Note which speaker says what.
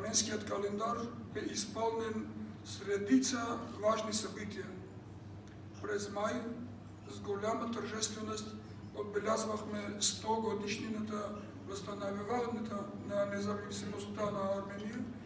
Speaker 1: арменският календар е изпълнен с редица важни събития. През май с голяма тържественост отбелязвахме 100 годишнината възстановяването на независимостта на Армения